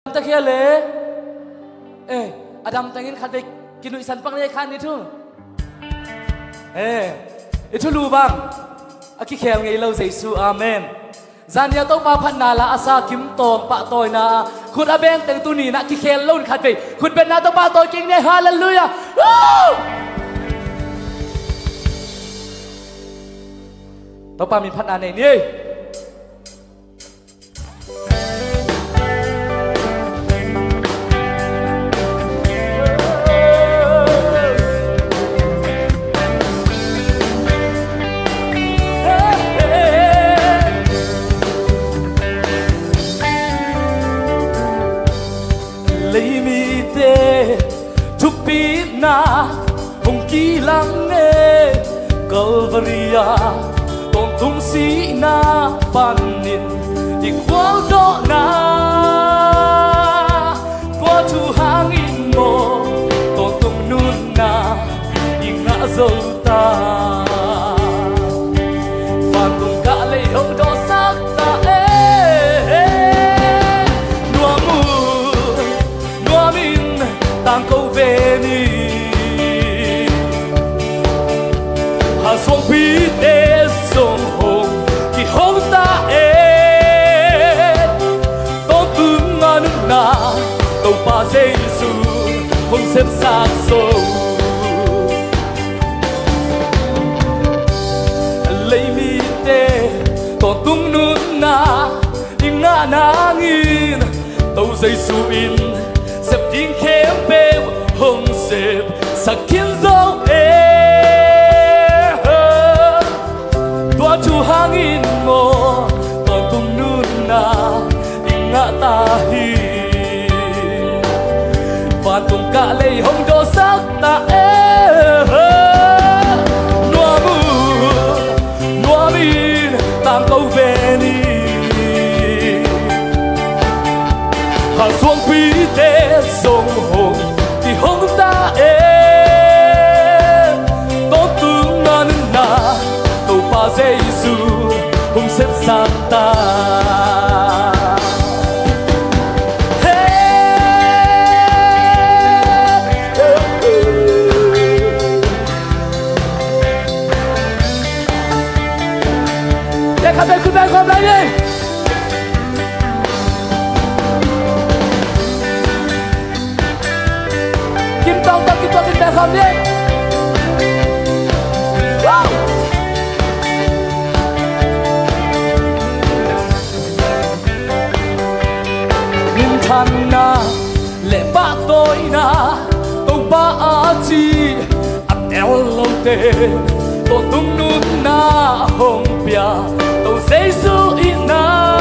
ta kia lệ ê Adam tangin khát về kinh nuôi sản băng này khát đi thôi ê ít lu bang aki khel ngay lâu dậy su amen gian nhà tông ba phan na la asa kim tong pa toy na khut aben teng tu ni na ki khel lâu khát về khut ben na tông ba toy kinh này hallelujah tông ba mình phan na này đi lấy mi tê chúc pi na hồng kỳ lắng nghe Calvaria còn tung sĩ na ban niên đi qua gió na qua chu hàng in mồ còn tung nun na đi ngã dâu ta và cùng cả lấy hồng đó sắc ta tang câu về ni hà xuống bí tê sông hồng khi hông ta tốt tướng ngân na tàu pa Giêsu hông xếp xác sâu lấy mi tê còn tung nút na đi ngã na nghìn tàu Giêsu in xếp tiếng khem bêu hồng xếp sắc kiến dấu tua chu hàng in ngô còn tung nút na đi ngã ta hi và tung cả lấy hồng đô sắc ta nua min tang câu về ni hà xuống bí tê sông hồng thì hông ta tốt tướng ngân na tàu pa Giêsu hông xếp xác ta để khắp đây cứ bên không lấy đi tông ta kita kita không đi nhìn thằng na lệ ba tôi na tàu ba chi ăn đeo lâu tê tổ tung nút na hồng bia tàu Giêsu in na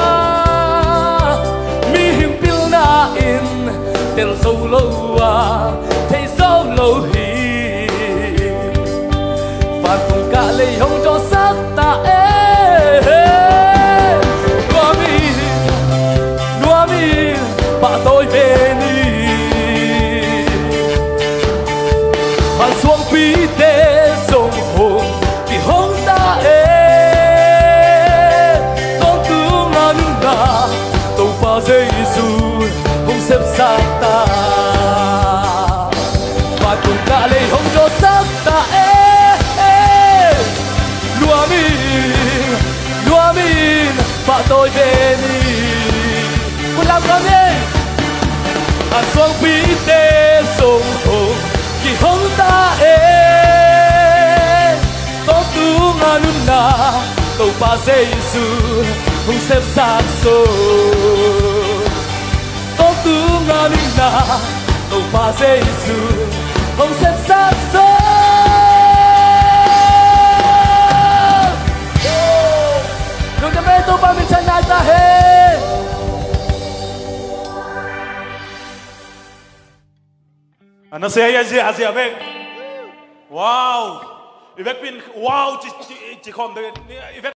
mi hiểm pil na in tel sâu lâu à thấy dấu lâu hi và cùng cả lấy hồng cho sắc ta nua mi bà tôi về đi và xuống bí tê sông hồng thì hồng ta con tướng ngân na tàu pa Giêsu hồng xếp xác ta và cùng cả lấy hồng cho sắc ta lúa min và tôi về đi cùng làm con đi à xuống bí tê sông hồng khi hồng ta tốt tướng ngân na tàu pa Giêsu hồng xếp xác sâu tốt tướng ngân na tàu pa Giêsu hồng xếp xác sâu đừng cho mê tôi ba mình chân này ta hết nó sẽ gì à gì à vậy wow, Ivek pin wow chỉ không được